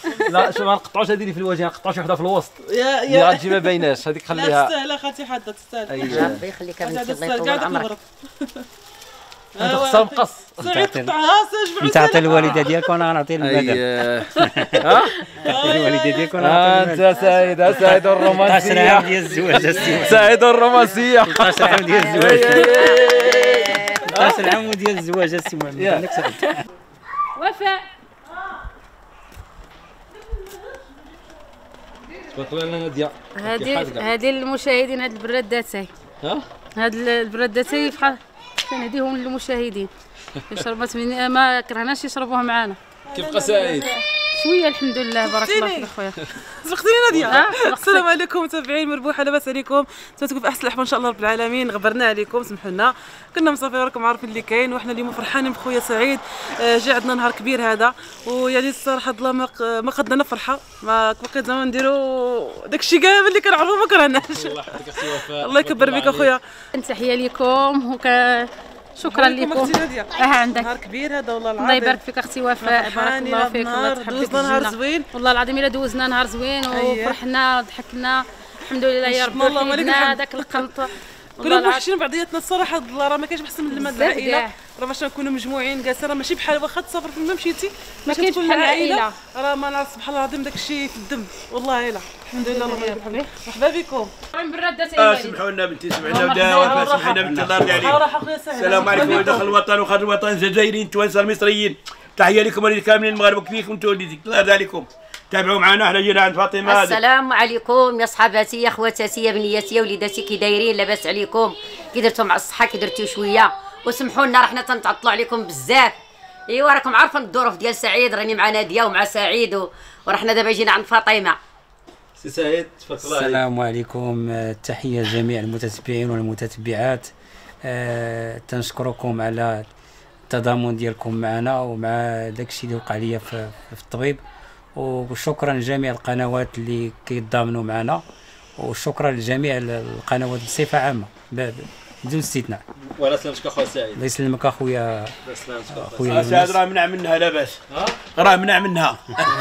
لا شوف ما نقطعوش هذه اللي في الوجه، نقطعوا شي وحده في الوسط يا غتجي ما بايناش، هذيك لا خليها. تستاهل اخاتي حدا تستاهل. ربي يخليك بنتي الله يطول عمرك. انت خصها مقص. سعيد قطعها ساج تعطي الوالده ديالك وانا غنعطي البدل. ها الوالده ديالك وانا غنعطي انت سعيد سعيد الرومانسيه. 16 عام ديال الزواج. سعيد الرومانسيه. 16 عام ديال الزواج. 16 عام ديال الزواج السي محمد. وفاء تبارك لنا ناديه. هذه للمشاهدين، هاد البراداتاي. ها هاد البراداتاي بحال كنديهم للمشاهدين. شربت من ما كرهناش يشربوها معنا. كيف بقى سعيد؟ شويه الحمد لله بارك الله فيك خويا. سبقتيني ناديه. السلام عليكم متابعين مربوحه، لاباس عليكم؟ تكونوا في احسن الاحوال ان شاء الله رب العالمين. غبرنا عليكم سمحوا لنا، كنا مسافرين راكم عارفين اللي كاين، وحنا اليوم فرحانين بخويا سعيد. جا عندنا نهار كبير هذا، ويعني الصراحه الله ما قدنا فرحه، ما بقيت زعما نديروا داكشي كامل اللي كنعرفوا ما كرهناش. الله يكبر بك اخويا. تحيه لكم شكرا لكم. عندك نهار كبير هذا والله العظيم. الله يبارك فيك اختي وفاء، بارك الله فيك. الله دوزنا نهار زوين والله العظيم، الا دوزنا نهار زوين وفرحنا وضحكنا الحمد لله يا رب. حيدنا داك القنط، كنا موحشين بعضياتنا الصراحه. راه ما كاينش احسن من لما العائله، راه باش نكونوا مجموعين جالسين، راه ماشي بحال واخا تسافر فين ما مشيتي ما كاينش بحال العائله، راه ما نعرف سبحان الله العظيم داك الشيء في الدم والله. لا الحمد لله الله يرحمه. مرحبا بكم. سمحوا لنا بنتي، سمحنا بداوا، سمحنا بنتي الله يرضي عليك. السلام عليكم ولاد الوطن وخارج الوطن، الجزائريين التوانسه المصريين، تحيه لكم وليد كاملين المغاربه كيفكم انتم وليدك الله يرضي عليكم. تابعوا معنا، احنا جينا عند فاطمه. السلام عليكم يا صحاباتي يا خواتاتي يا بنياتي يا وليداتي، كي دايرين؟ لاباس عليكم؟ كي درتوا مع الصحه؟ كي درتوا شويه؟ وسمحوا لنا راه حنا تنتعطلوا عليكم بزاف. ايوا راكم عارفين الظروف ديال سعيد، راني مع ناديه ومع سعيد وراه حنا دابا جينا عند فاطمه. سي سعيد تفضل. السلام عليكم، تحيه لجميع المتتبعين والمتتبعات. تنشكركم على التضامن ديالكم معنا ومع داكشي اللي وقع ليا في الطبيب، وشكرا لجميع القنوات اللي كيتضامنوا معنا، وشكرا لجميع القنوات بصفه عامه بدون استثناء. ولا سلامتك اخويا سعيد. الله يسلمك اخويا. الله يسلمك اخويا سعيد راه منع منها لاباس، راه منع منها.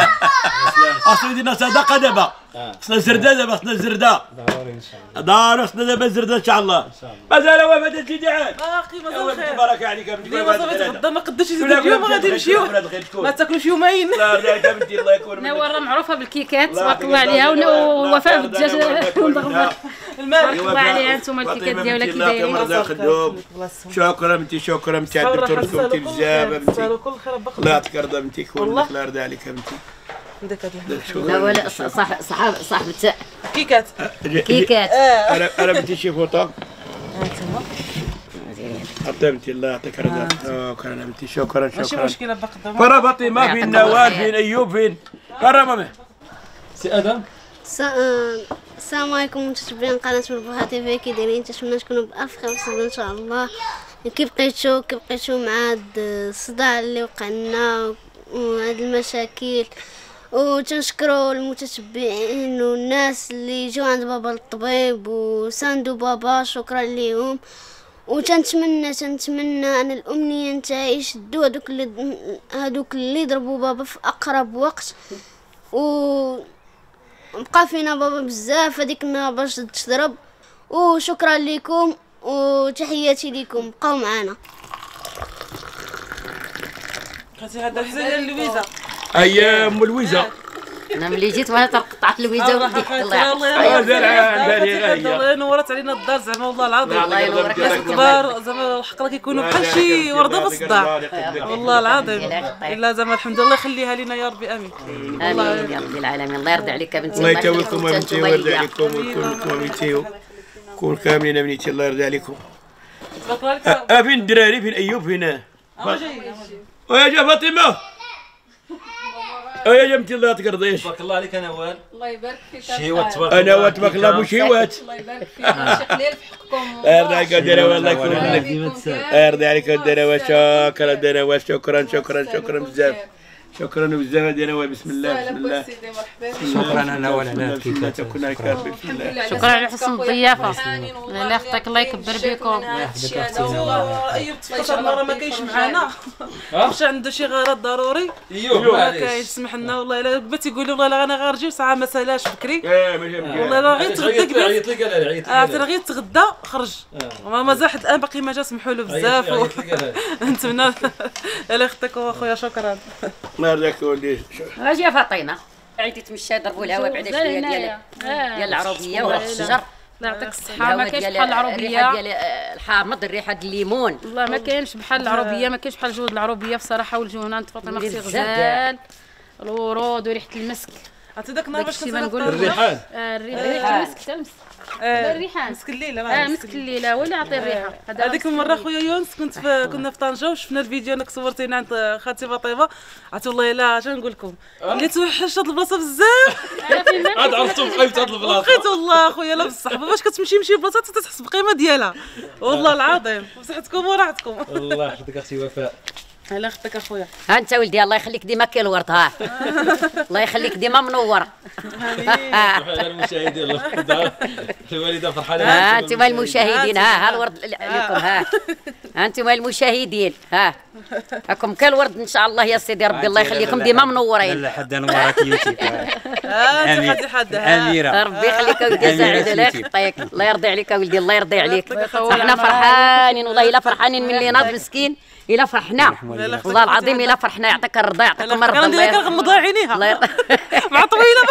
اصلا يدينا صدقه دابا، خصنا الزرده دابا، خصنا الزرده ضروري ان شاء الله. ضروري خصنا دابا الزرده ان شاء الله. مازال وفاه الجديد عاد باقي مازال خير. تبارك عليك يا بنتي. ديما صافي غدا ما قدرتش يزيد اليوم غادي نمشيو، ما تاكلوش يومين. الله يرضي عليك يا بنتي، الله يكون منك. نوار معروفه بالكيكات تبارك الله عليها، ووفاء بالدجاج المضغوط. المالك الله عليها انتم الكيكات ديالها كي دايرين. شكرا بنتي، شكرا بنتي على دكتورتكم بنتي بزاف بنتي. الله يعطيك الرضا بنتي، يكون الله يرضي عليك يا بنتي. لا ولا صاحبة كيكات كيكات. انا بنتي شي فوطه حتى بنتي الله يعطيك الرضا. شكرا بنتي، شكرا ماشي مشكله باقي قدام. فرا فاطمه فين نوال فين ايوب فين فرا ماما. سي ادم. السلام عليكم متابعين قناه مربوحه تي في، كي دايرين؟ نتمنى تكونوا بالف خير وسعاده ان شاء الله. كي بقيتو مع هاد الصداع اللي وقع لنا وهاد المشاكل، وتنشكروا المتتبعين والناس اللي جاو عند بابا للطبيب وساندوا بابا، شكرا ليهم. وتنتمنى انا الامنيه نتاعي يشدوا هذوك اللي ضربوا بابا في اقرب وقت، وبقى فينا بابا بزاف هذيك النهار باش تضرب. وشكرا لكم وتحياتي لكم، بقاو معنا. هذا الحزين لويزا. ايام لويزا. انا ملي جيت وانا تقطعت لويزا وديك الله يعطيك. نورت علينا الدار زعما والله العظيم. الله ينورك ناس كبار زعما الحق راه كيكونوا بحال شي ورده في الصداع والله العظيم. الا زعما الحمد لله يخليها لينا يا ربي امين. امين يا رب العالمين. الله يرضي عليك يا بنتي، الله يتوكلكم يا بنتي ويرضي عليكم ويكون لكم بنتي كون كاملين بنتي الله يرضي عليكم. فين الدراري؟ فين ايوب؟ فين ويا جا فاطمه؟ يا بنتي الله يعطيك الرضا. تبارك الله عليك نوال. الله يبارك فيك. شهيوات تبارك الله. انا تبارك الله مو شهيوات. الله يبارك فيك. شي قليل في حقكم. يرضي عليك الدراوه الله يكون منك. يرضي عليك الدراوه. شكرا الدراوه، شكرا بزاف. شكرا بزاف ديال نوال. بسم الله بسم الله. شكرا انا ولا كيف تكون هكا ربي بسم الله. شكرا على حسن الضيافه. الله يخطيك الله يكبر بكم. ايوب تفكر مره ما كاينش معانا واش عنده شي غرض ضروري ما كاينش سمح لنا والله الا بغيت يقول لي والله انا غنرجع ساعه ما سالاش بكري والله راه غير تغدى عيط لي قال عيط لي راه غير تغدى خرج مازال حتى الان باقي ما جا سمحوا له بزاف نتمنى الله يخطيك اخويا شكرا الله يرضيك ولدي. اجي يا فاطمه عيدي تمشى ضربوا الهواء بعدا شويه ديال العروبيه وراح الشجر. الله يعطيك الصحه. ما كاينش بحال العروبيه الريحه ديال الحامض الريحه ديال الليمون. والله ما كاينش بحال العروبيه ما كاينش بحال جود العروبيه بصراحه. والجنان فاطمه اختي غزال الورود وريحه المسك. عرفتي داك النهار باش كنت نقول الريحان ريحه المسك حتى المسك الريحان مسك الليله مسك الليله ولا عطي الريحه. هذيك المره خويا يونس كنا في طنجه وشفنا الفيديو انك صورتينا عند خالتي فاطمه. عرفتي والله الا اش نقول لكم اللي توحشت هاد البلاصه بزاف. عاد عرفتوا بقيت هاد البلاصه بقيت والله خويا لا بالصحبه باش كتمشي بلاصه تحس بالقيمه ديالها والله العظيم. بصحتكم وراحتكم. الله يحفظك اختي وفاء. الله يخطيك اخويا. ها انت ولدي الله يخليك ديما كاين الورد. ها الله يخليك ديما منور. المشاهدين الوالده فرحانه. ها انتم المشاهدين ها الورد عليكم. ها انتم المشاهدين ها راكم كالورد ان شاء الله يا سيدي ربي الله يخليكم ديما منورين. لا حد نورك يوتيوب. انت حد اميره ربي يخليك ولدي سعيد الله يخطيك الله يرضي عليك ولدي الله يرضي عليك. احنا فرحانين والله الا فرحانين من اللي ناض مسكين الا فرحنا والله العظيم الا فرحنا. يعطيك الرضا يعطيكم الرضا. الله كنغمض عينيها الله يرضى مع طويله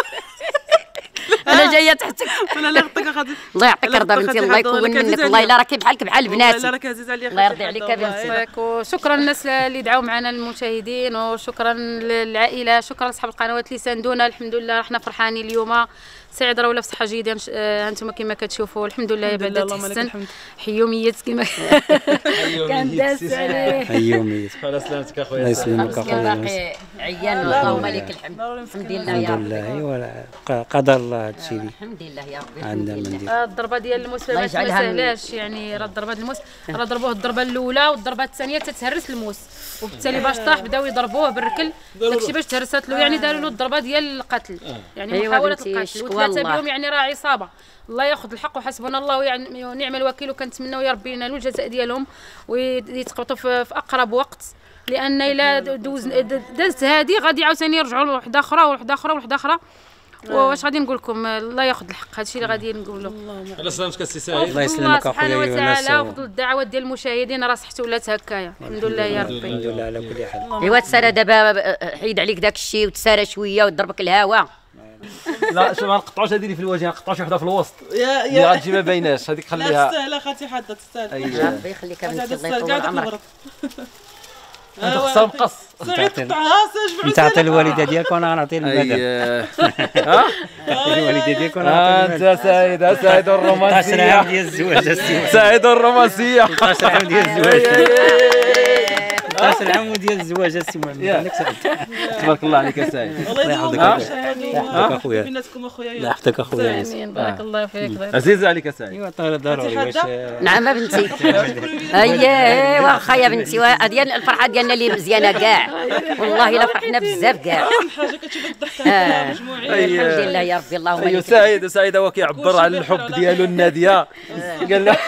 انا جايه تحتك. الله يعطيك اخويا. الله يعطيك الرضا بنتي الله يكون منك والله الا راكي بحالك بحال بناتي. لا راك عزيز عليا الله يرضي عليك بنتي. وشكرا للناس اللي دعاو معنا المشاهدين وشكرا للعائله شكرا لاصحاب القنوات اللي ساندونا. الحمد لله رحنا فرحانين اليوم. سعيد راوله في صحه جيده انتم كما كتشوفوا الحمد لله بعدا تحسن. حيو ميت كما كان داس عليه. حيو ميت على سلامتك اخويا. الله يسلمك اخويا. باقي عيان اللهم لك الحمد. الحمد لله يا الحمد ربي. لله قدر الله هذا الشيء الحمد لله يا ربي. عندنا من دير. الضربه ديال الموس ما سهلاش يعني. راه ضربه الموس راه ضربوه الضربه الاولى والضربه الثانيه تتهرس الموس وبالتالي باش طاح بداو يضربوه بالركل داكشي باش تهرست له يعني داروا له الضربه ديال القتل يعني محاوله القتل. وثلاثه بهم يعني راه عصابه. الله ياخذ الحق وحسبنا الله ونعم الوكيل. وكنتمناو يا ربي ينالوا الجزاء ديالهم ويتقبطوا في اقرب وقت لان الا دازت هذه غادي عاوتاني يرجعوا لوحده اخرى ووحده اخرى ووحده اخرى. واش غادي نقول لكم الله ياخذ الحق. هذا الشيء اللي غادي نقولوا. على سلامتك السي سعيد. الله يسلمك اخويا سبحانه يونس. وتعالى وفضل الدعوات ديال المشاهدين راه صحتي ولات هكايا الحمد لله يا ربي. الحمد لله على كل حال. ايوا تسالى دابا حيد عليك داك الشيء وتسالى شويه وتضربك الهواء. لا شوف ما نقطعوش هذه اللي في الوجه نقطعوا شي وحده في الوسط يا اللي غتجي ما بايناش هذيك لا خليها. تستاهل خالتي حاده تستاهل. ربي يخليك بنتي الله يطول عمرك. انت خصها مقص. سعيد قطعها ساج انت عطي الوالده ديالك وانا غنعطي المدام. ها الوالده ديالك وانا غنعطي انت سعيد سعيد 13 الرومانسيه. عام ديال الزواج. سعيد الرومانسيه. 13 عام ديال الزواج. 13 عام ديال الزواج السي محمد. تبارك الله عليك يا سعيد. الله يحفظك اخويا. بيناتكم اخويا. الله يحفظك اخويا. بارك الله فيك. عزيز عليك يا سعيد. ايوا ضروري واش نعم بنتي. اييه واخا يا بنتي ديال الفرحه ديالنا اللي مزيانه كاع والله الا فرحنا بزاف كاع. حاجه كتشوف الضحكه مجموعين. الحمد لله يا ربي اللهم ايوا لك. سعيد هو كيعبر على الحب ديالو الناديه. قال له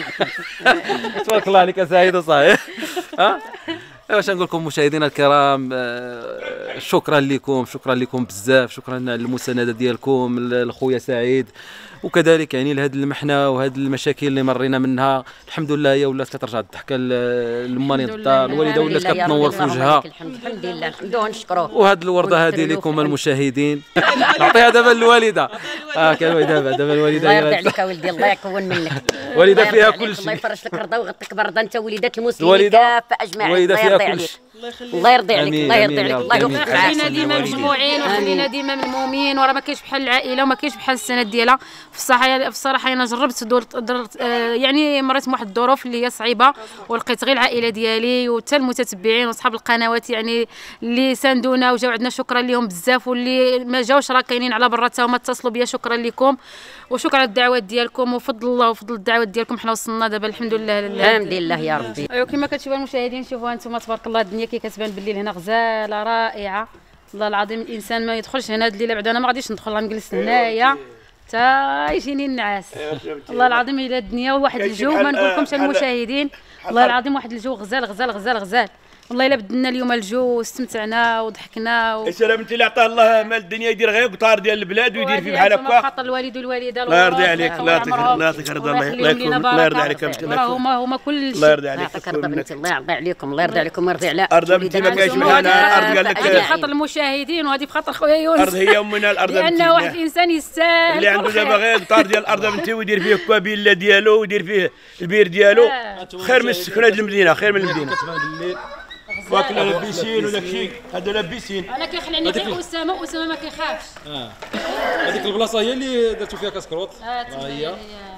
تبارك الله عليك يا سعيد صحيح. ها واش نقول لكم مشاهدينا الكرام شكرا لكم بزاف. شكرا على المسانده ديالكم لخويا سعيد وكذلك يعني لهذه المحنه وهذه المشاكل اللي مرينا منها. الحمد لله هي ولات كترجع الضحكه للماني الدار. الوالده ولات كتنور في وجهها. الحمد لله نحمدوه ونشكروه. وهذه الورده هذه لكم المشاهدين. نعطيها دابا للوالده. كان دابا الوالده. الله يرضي عليك ولدي الله يكون منك. والده فيها كل شيء. الله يفرش لك الرضا ويغطيك بالرضا انت وليدات المسلمين كافه اجمعين. والده فيها كل شيء. الله يرضي عليك الله يرضي عليك الله يوفقك. خلينا ديما مجموعين وخلينا ديما ملمومين وراه ما كاينش بحال العائله وما كاينش بحال السند ديالها. في الصراحه انا جربت يعني مريت بواحد الظروف اللي هي صعيبه ولقيت غير العائله ديالي وحتى المتتبعين واصحاب القنوات يعني اللي ساندونا وجاو عندنا شكرا لهم بزاف واللي ما جاوش راه كاينين على برا حتى هما اتصلوا بيا شكرا لكم وشكرا على الدعوات ديالكم وفضل الله وفضل الدعوات ديالكم حنا وصلنا دابا الحمد لله الحمد لله يا ربي. ايوا كما كتشوفوا المشاهدين شوفوا انتم تبارك الله الدنيا كي كتبان بالليل هنا غزاله رائعه والله العظيم. الانسان ما يدخلش هنا هاد الليله بعدا انا ما غاديش ندخل غنجلس هنايا حتى يجيني النعاس. والله العظيم الى الدنيا واحد الجو ما نقولكمش المشاهدين، والله العظيم واحد الجو غزال غزال غزال غزال. والله الا بدلنا اليوم الجو واستمتعنا وضحكنا السلام انت اللي عطاه الله مال الدنيا يدير غير قطار ديال البلاد ويدير فيه بحال هكا. خاطر الوالد والوالده الله يرضي عليك، الله يعطيك رضا الله يكون، الله يرضي عليك هما كل شيء. الله يرضي عليك، يعطيك رضا بنتي، الله يرضي عليكم، الله يرضي عليكم ويرضي على ارض بنتي ما كاينش معنا. ارض قال لك هذه بخاطر المشاهدين وهذه بخاطر خويا يونس. ارض هي امنا الارض بنتي، لان واحد الانسان يستاهل اللي عنده دابا غير قطار ديال الارض بنتي ويدير فيه كوابيلا ديالو ويدير فيه البير ديالو خير من السكنه ديال المدينه، خير من المدينه. واكل لابسين وداك الشيء هذا لابسين. انا كيخلعني غير اسامه ما كيخافش. هذيك البلاصه هي اللي درتو فيها كاسكروط. هي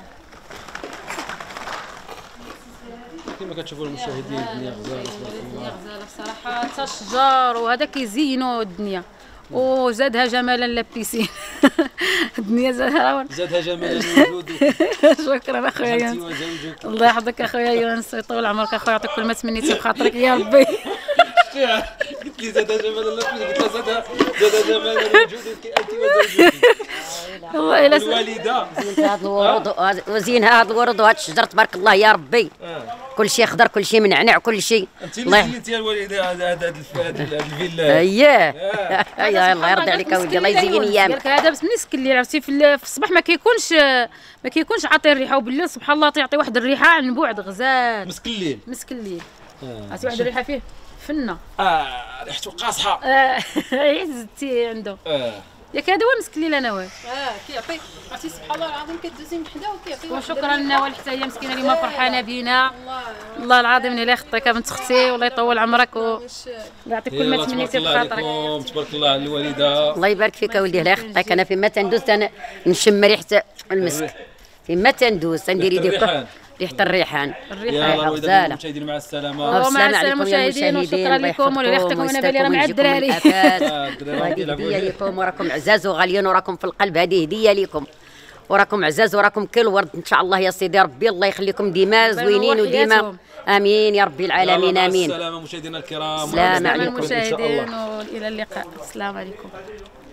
كما كتشوفوا المشاهدين الدنيا غزاله تبارك الله. غزاله بصراحه حتى الشجار وهذا كيزينوا الدنيا وزادها جمالا لابيسين. الدنيا زادها جمالا الوجود. شكرا اخويا يونس، الله يحفظك اخويا يونس ويطول عمرك اخويا، يعطيك كل ما تمنيتي بخاطرك يا ربي. قلت لي زادها جمالا لابيسين، قلت لها زادها جمالا الوجود انت وزوجتي. والله الا الوالده هذا الورود وزينها هذا الورود وهذا الشجر تبارك الله يا ربي. كل شيء خضر، كل شيء منعنع، كل شيء. انت اللي زينتي الوالده هذا الفيلا. اييه الله يرضي عليك اودي، الله يزين ايامك. هذا بس مسكين اللي عرفتي في الصباح ما كيكونش عاطي الريحه، وبالليل سبحان الله تعطي واحد الريحه عن بعد غزال. مسك الليل عرفتي واحد الريحه فيه فنه. ريحته قاصحه. زدتي عنده. ياك هذا هو مسك الليل انا واه. كيعطي عرفتي سبحان الله العظيم كدوزي من حدا وكيعطي. وشكرا نوال حتى هي مسكينه اللي ما فرحانه بينا. الله العظيم اللي يخطيك بنت اختي والله يطول عمرك ويعطيك كل ما تمنيتي بخاطرك. تبارك الله على الوالده. الله يبارك فيك اولدي، الله يخطيك. انا فيما تندوز نشم ريحه المسك، فيما تندوز تندير يديك ريحه الريحان. الريحه غزاله. المشاهدين مع السلامه. ومع السلامه المشاهدين وشكرا لكم وليختكم وانا بالي راه مع الدراري. هذه هديه لكم وراكم عزاز وغاليين وراكم في القلب، هذه هديه لكم وراكم عزاز وراكم كل ورد ان شاء الله يا سيدي ربي. الله يخليكم ديما زوينين وديما امين يا رب العالمين امين. السلام مشاهدينا الكرام. السلام عليكم المشاهدين والى اللقاء. السلام عليكم.